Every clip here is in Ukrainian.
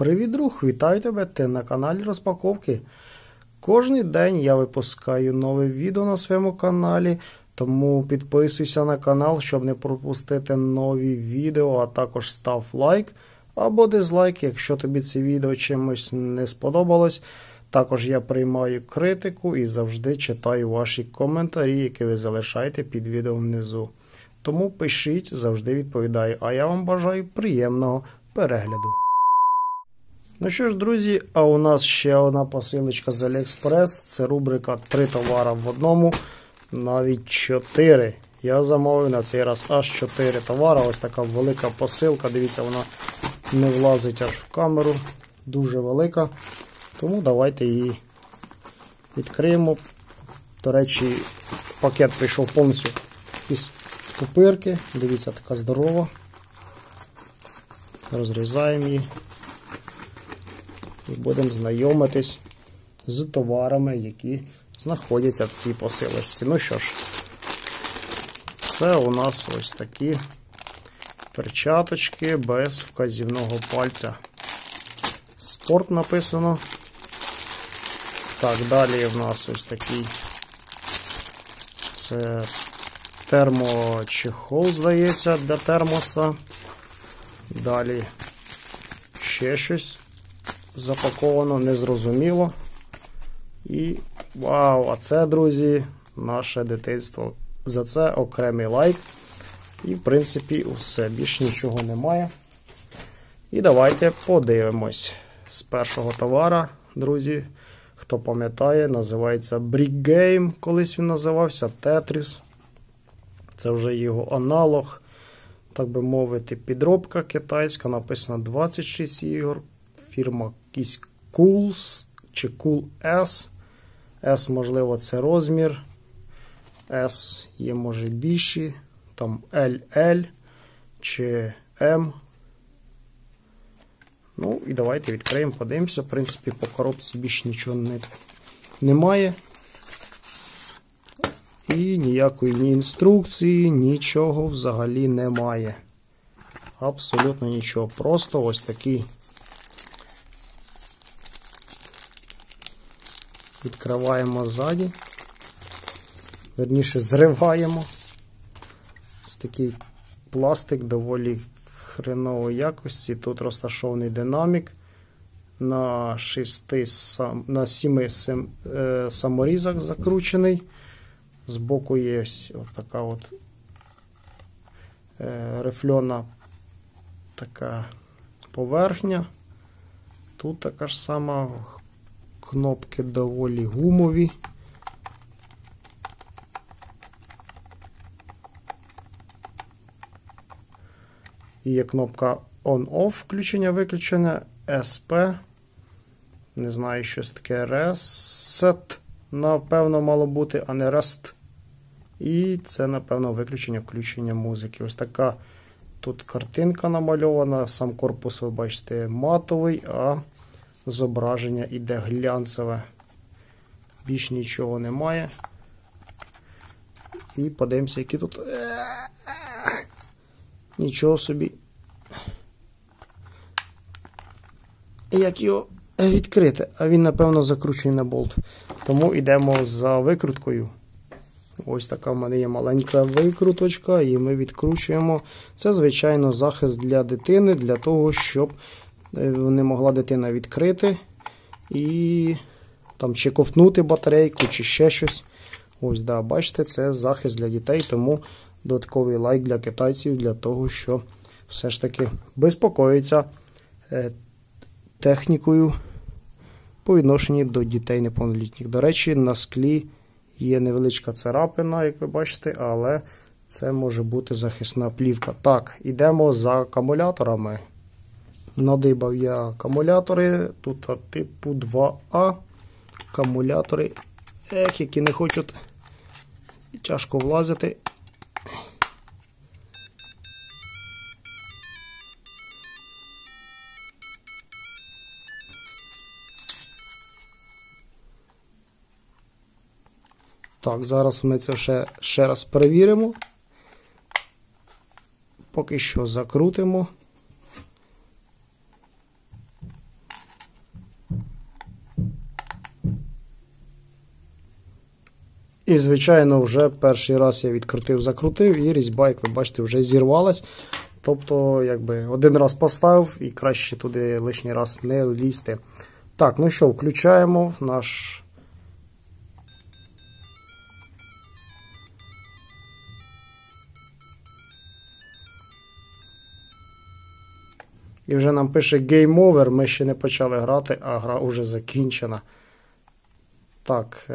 Привіт, друг! Вітаю тебе! Ти на каналі Розпаковки. Кожний день я випускаю нове відео на своєму каналі, тому підписуйся на канал, щоб не пропустити нові відео, а також став лайк або дизлайк, якщо тобі це відео чимось не сподобалось. Також я приймаю критику і завжди читаю ваші коментарі, які ви залишаєте під відео внизу. Тому пишіть, завжди відповідаю. А я вам бажаю приємного перегляду. Ну що ж, друзі, а у нас ще одна посилочка з AliExpress. Це рубрика 3 товари в одному, навіть 4. Я замовив на цей раз аж 4 товари. Ось така велика посилка. Дивіться, вона не влазить аж в камеру. Дуже велика. Тому давайте її відкриємо. До речі, пакет прийшов повністю із пупирки. Дивіться, така здорова. Розрізаємо її. І будемо знайомитись з товарами, які знаходяться в цій посилочці. Ну що ж, це у нас ось такі перчаточки без вказівного пальця. Спорт написано. Так, далі в нас ось такий, це термочехол, здається, для термоса. Далі ще щось запаковано, незрозуміло. І вау, а це, друзі, наше дитинство. За це окремий лайк. І, в принципі, усе. Більше нічого немає. І давайте подивимось. З першого товара, друзі, хто пам'ятає, називається Brick Game. Колись він називався Tetris. Це вже його аналог, так би мовити, підробка китайська. Написано 26 ігор. Фірма якийсь Cools чи Cool S. S, можливо, це розмір. S є, може, більші. Там LL чи M. Ну, і давайте відкриємо, подивимося. В принципі, по коробці більше нічого немає. І ніякої ні інструкції, нічого взагалі немає. Абсолютно нічого. Просто ось такий. Відкриваємо ззаді. Верніше, зриваємо. Ось такий пластик доволі хренової якості. Тут розташований динамік на 7 саморізах закручений. Збоку є ось така от рифльона така поверхня. Тут така ж сама, кнопки доволі гумові. Є кнопка On-Off, включення-виключення, SP, не знаю, щось таке, Reset, напевно, мало бути, а не Rest. І це, напевно, виключення-включення музики. Ось така тут картинка намальована, сам корпус, ви бачите, матовий, а зображення іде глянцеве. Більш нічого немає. І подивимося, які тут... Нічого собі. Як його відкрити? А він, напевно, закручений на болт. Тому йдемо за викруткою. Ось така в мене є маленька викруточка, і ми відкручуємо. Це, звичайно, захист для дитини, для того, щоб не могла дитина відкрити і там чи ковтнути батарейку, чи ще щось. Ось, да, бачите, це захист для дітей, тому додатковий лайк для китайців, для того, що все ж таки безпокоїться технікою по відношенню до дітей неповнолітніх. До речі, на склі є невеличка царапина, як ви бачите, але це може бути захисна плівка. Так, йдемо за акумуляторами. Надибав я акумулятори, тут типу 2А. Акумулятори, які не хочуть тяжко влазити. Так, зараз ми це ще раз перевіримо. Поки що закрутимо. І, звичайно, вже перший раз я відкрутив-закрутив, і різьба, як ви бачите, вже зірвалась. Тобто, якби один раз поставив і краще туди лишній раз не лізти. Так, ну що, включаємо наш... І вже нам пише Game Over, ми ще не почали грати, а гра вже закінчена. Так.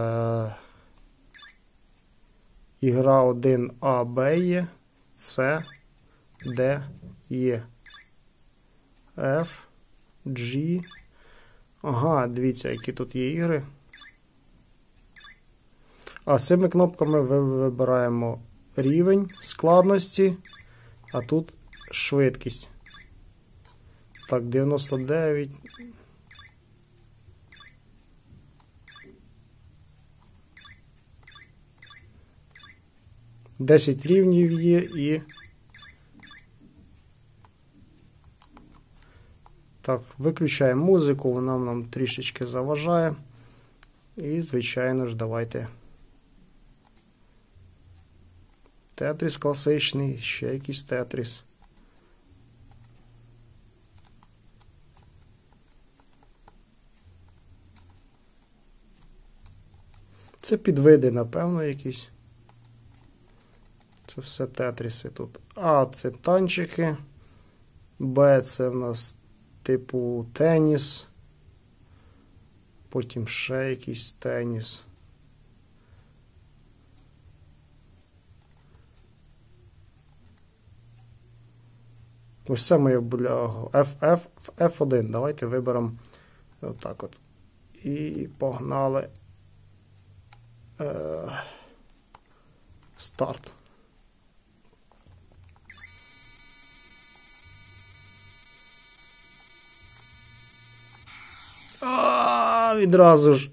Ігра 1А, Б є, С, Д, Е, Ф, G. Ага, дивіться, які тут є ігри. А з цими кнопками вибираємо рівень складності, а тут швидкість. Так, 99. Десять рівнів є і... Так, виключаємо музику, вона нам трішечки заважає. І, звичайно ж, давайте. Тетріс класичний, ще якийсь тетріс. Це підвиди, напевно, якісь. Це все тетріси тут. А, це танчики. Б, це в нас типу теніс. Потім ще якийсь теніс. Ось це моє бляго. F1. Давайте виберемо отак от. І погнали. Старт. Відразу ж.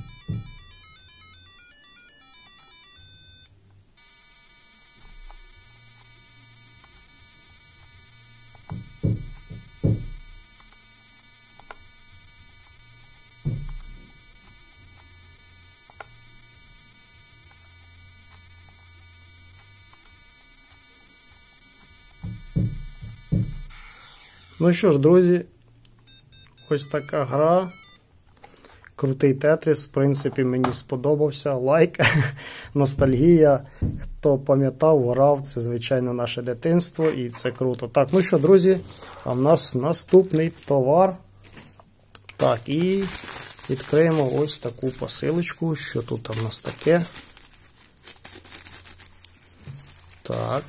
Ну що ж, друзі, ось така гра. Крутий тетріс, в принципі, мені сподобався. Лайк, ностальгія. Хто пам'ятав, грав, це, звичайно, наше дитинство і це круто. Так, ну що, друзі, а в нас наступний товар. Так, і відкриємо ось таку посилочку. Що тут у нас таке? Так.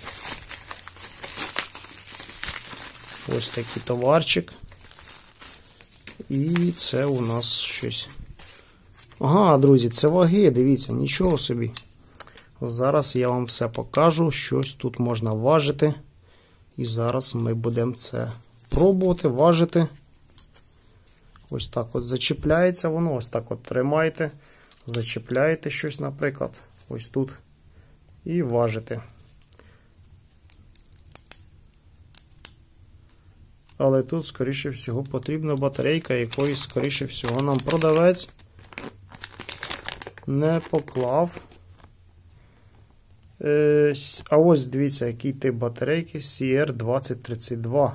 Ось такий товарчик. І це у нас щось. Ага, друзі, це ваги, дивіться, нічого собі. Зараз я вам все покажу, щось тут можна важити. І зараз ми будемо це пробувати, важити. Ось так от зачіпляється воно, ось так от тримайте, зачіпляєте щось, наприклад, ось тут. І важите. Але тут, скоріше всього, потрібна батарейка, якої, скоріше всього, нам продавець не поклав. А ось, дивіться, який тип батарейки CR2032.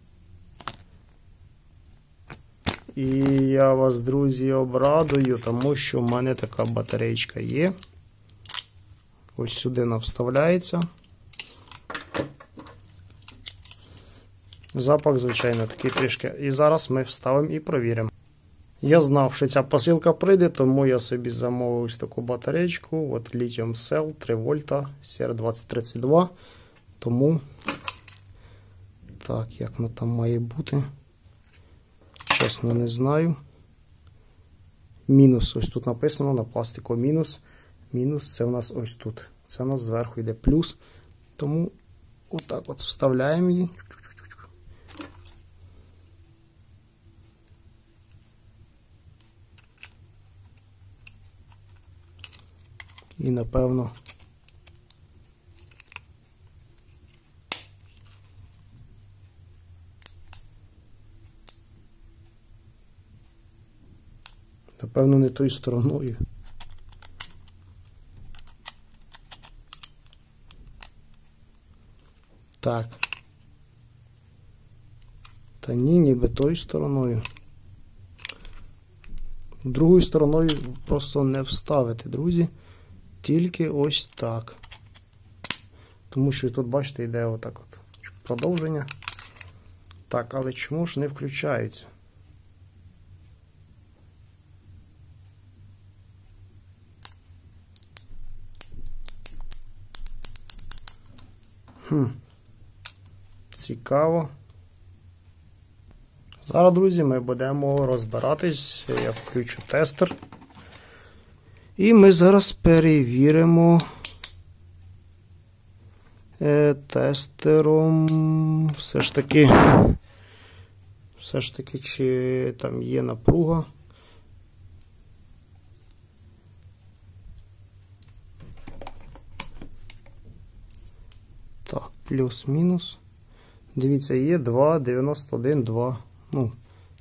І я вас, друзі, обрадую, тому що в мене така батарейка є. Ось сюди вона вставляється. Запах, звичайно, такий трішки. І зараз ми вставимо і провіримо. Я знав, що ця посилка прийде, тому я собі замовив ось таку батарейку. От Lithium Cell 3 вольта CR2032. Тому, так, як воно там має бути, чесно не знаю. Мінус, ось тут написано на пластику мінус. Мінус це у нас ось тут. Це у нас зверху йде плюс. Тому отак от вставляємо її. І, напевно, не тою стороною. Так. Та ні, ніби тою стороною. Другою стороною просто не вставити, друзі. Тільки ось так. Тому що тут, бачите, йде отак от продовження. Так, але чому ж не включається? Цікаво. Зараз, друзі, ми будемо розбиратись. Я включу тестер. І ми зараз перевіримо тестером все ж таки, чи там є напруга. Так, плюс-мінус. Дивіться, є 2,91,2. Ну,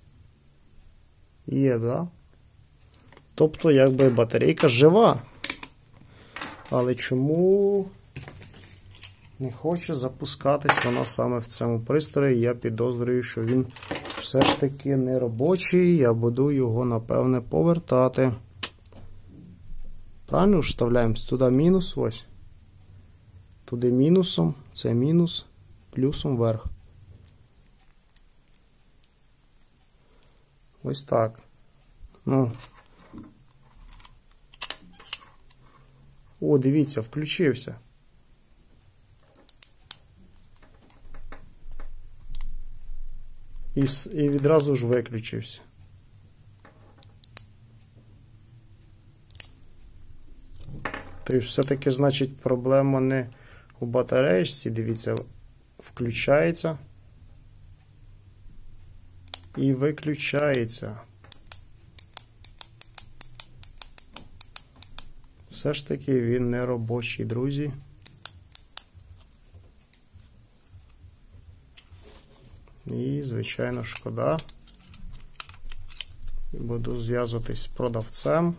є, да? Тобто, якби батарейка жива. Але чому не хоче запускатись вона саме в цьому пристрої? Я підозрюю, що він все ж таки не робочий. Я буду його, напевне, повертати. Правильно вставляємо туди мінус ось. Туди мінусом, це мінус, плюсом вверх. Ось так. Ну. О, дивіться, включився. І відразу ж виключився. Тобто все-таки, значить, проблема не у батареєчці, дивіться, включається і виключається. Все ж таки він не робочий, друзі. І, звичайно, шкода. Буду зв'язуватись з продавцем.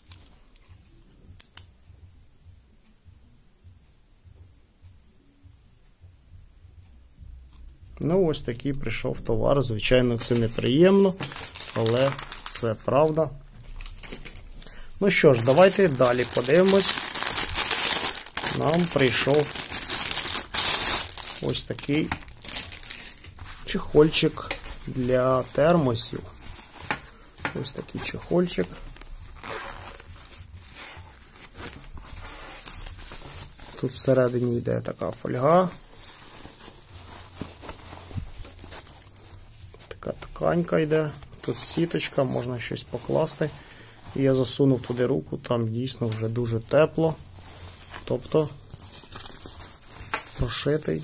Ну, ось такий прийшов товар. Звичайно, це неприємно, але це правда. Ну що ж, давайте далі подивимось. Нам прийшов ось такий чехольчик для термосів. Ось такий чехольчик. Тут всередині йде така фольга. Така тканька йде. Тут сіточка, можна щось покласти. І я засунув туди руку, там дійсно вже дуже тепло. Тобто прошитий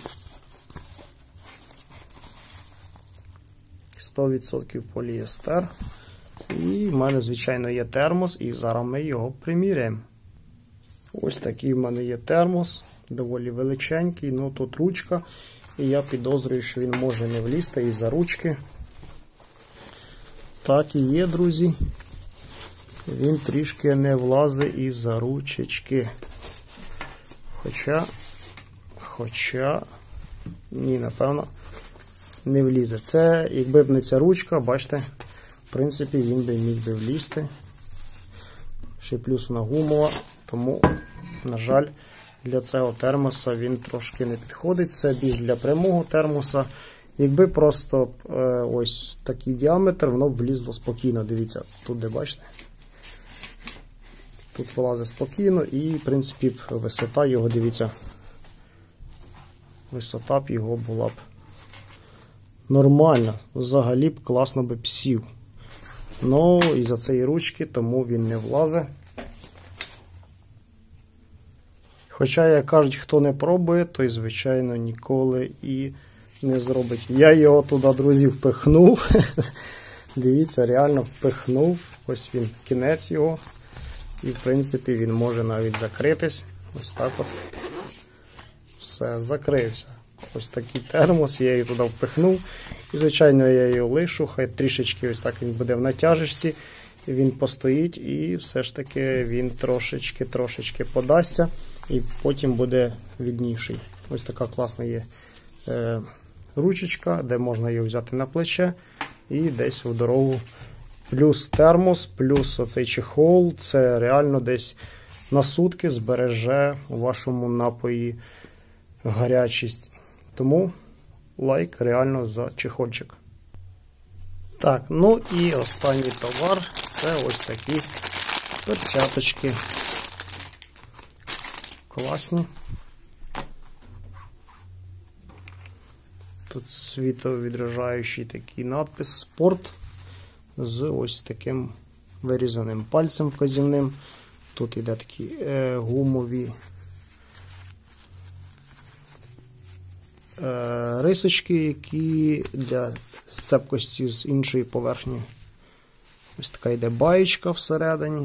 100% поліестер. І в мене, звичайно, є термос, і зараз ми його приміряємо. Ось такий в мене є термос, доволі величенький, ну тут ручка, і я підозрюю, що він може не влізти із-за ручки. Так і є, друзі. Він трішки не влазить із-за ручечки. Хоча, ні, напевно, не влізе. Це, якби б не ця ручка, бачите, в принципі, він би міг би влізти. Ще плюс вона гумова, тому, на жаль, для цього термоса він трошки не підходить. Це більш для прямого термоса. Якби просто ось такий діаметр, воно б влізло спокійно. Дивіться, тут де бачите? Тут вилазить спокійно і, в принципі, висота його, дивіться, висота б його була б нормальна. Взагалі б класно би сів. Ну, із-за цієї ручки, тому він не влазить. Хоча, як кажуть, хто не пробує, той, звичайно, ніколи і не зробить. Я його туди, друзі, впихнув. Дивіться, реально впихнув. Ось він, кінець його. І, в принципі, він може навіть закритись. Ось так от. Все, закрився. Ось такий термос, я її туди впихнув. І, звичайно, я його лишу. Хай трішечки ось так він буде в натяжечці. Він постоїть і все ж таки він трошечки подасться. І потім буде відніший. Ось така класна є ручечка, де можна її взяти на плече і десь в дорогу. Плюс термос, плюс оцей чехол, це реально десь на сутки збереже у вашому напої гарячість. Тому лайк реально за чехольчик. Так, ну і останній товар – це ось такі перчаточки. Класні. Тут світовідражаючий такий надпис «Спорт» з ось таким вирізаним пальцем вказівним. Тут іде такі гумові рисочки, які для цепкості з іншої поверхні. Ось така йде баєчка всередині.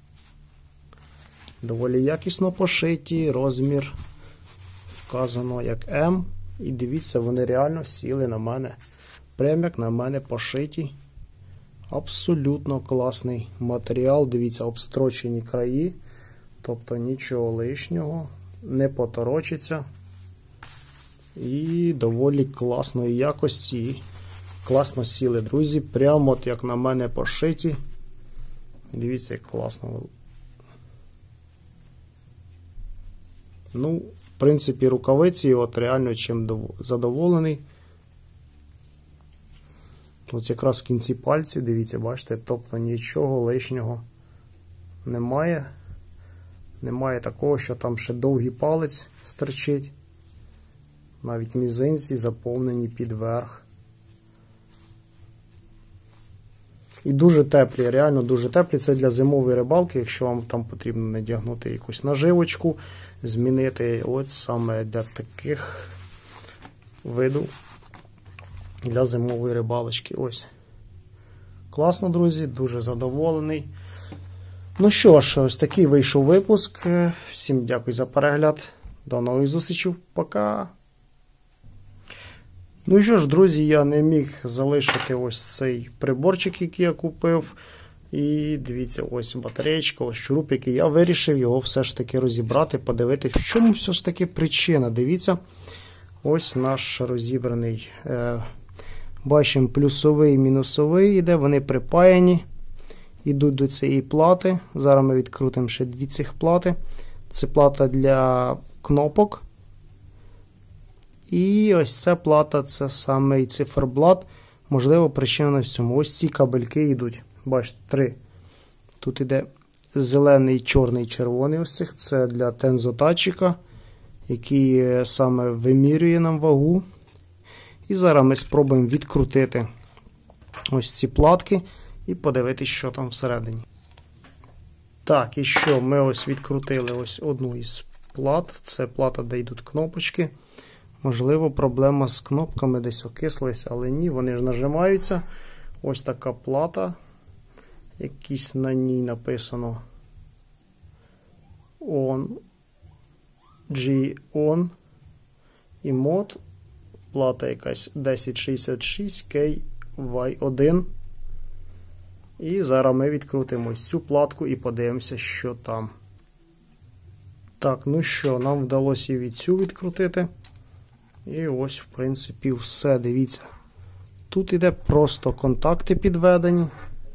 Доволі якісно пошиті, розмір вказано як М. І дивіться, вони реально сіли на мене. Прям як на мене пошиті. Абсолютно класний матеріал. Дивіться, обстрочені краї. Тобто нічого лишнього. Не поторочиться. І доволі класної якості. Класно сіли, друзі. Прямо от як на мене пошиті. Дивіться, як класно. Ну, в принципі, рукавиці, от реально чим задоволений. От якраз в кінці пальців, дивіться, бачите, тобто нічого лишнього немає. Немає такого, що там ще довгий палець стирчить. Навіть мізинці заповнені під верх. І дуже теплі, реально дуже теплі. Це для зимової рибалки, якщо вам там потрібно надягнути якусь наживочку, змінити от саме для таких виду для зимової рибалочки. Ось. Класно, друзі, дуже задоволений. Ну що ж, ось такий вийшов випуск. Всім дякую за перегляд. До нових зустрічей. Пока! Ну і що ж, друзі, я не міг залишити ось цей приборчик, який я купив. І дивіться, ось батареєчка, ось шурупики. Я вирішив його все ж таки розібрати, подивитися, в чому все ж таки причина. Дивіться, ось наш розібраний. Бачимо, плюсовий і мінусовий іде, вони припаяні. Йдуть до цієї плати. Зараз ми відкрутимо ще дві цих плати. Це плата для кнопок. І ось ця плата, це саме циферблат. Можливо, причина в цьому. Ось ці кабельки йдуть. Бачите, три. Тут іде зелений, чорний, червоний ось цих. Це для тензодатчика, який саме вимірює нам вагу. І зараз ми спробуємо відкрутити ось ці платки і подивитися, що там всередині. Так, і що? Ми ось відкрутили ось одну із плат. Це плата, де йдуть кнопочки. Можливо, проблема з кнопками десь окислилась, але ні, вони ж нажимаються. Ось така плата. Якісь на ній написано ON, G-ON і мод. Плата якась 1066KY1. І зараз ми відкрутимо ось цю платку і подивимося, що там. Так, ну що, нам вдалося і цю відкрутити. І ось, в принципі, все. Дивіться. Тут іде просто контакти підведені.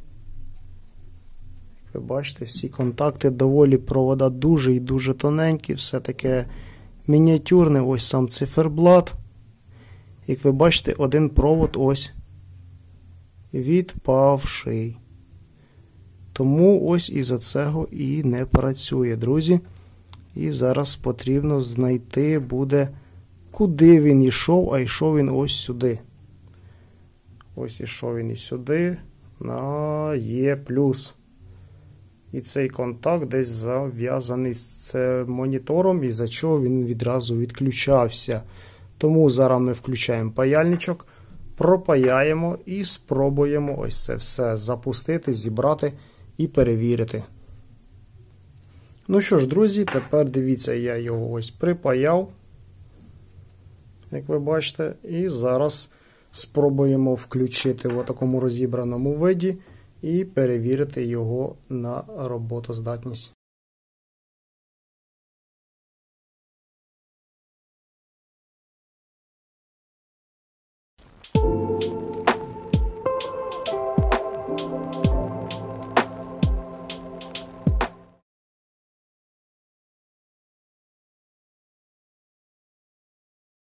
Ви бачите, всі контакти доволі провода дуже і дуже тоненькі. Все таке мініатюрне. Ось сам циферблат. Як ви бачите, один провод ось відпавший. Тому ось із-за цього і не працює, друзі. І зараз потрібно знайти буде, куди він йшов, а йшов він ось сюди. Ось ішов він і сюди, на Є+. І цей контакт десь зав'язаний з монітором, і за чого він відразу відключався. Тому зараз ми включаємо паяльничок, пропаяємо і спробуємо ось це все запустити, зібрати і перевірити. Ну що ж, друзі, тепер дивіться, я його ось припаяв, як ви бачите, і зараз спробуємо включити в такому розібраному виді і перевірити його на роботоздатність.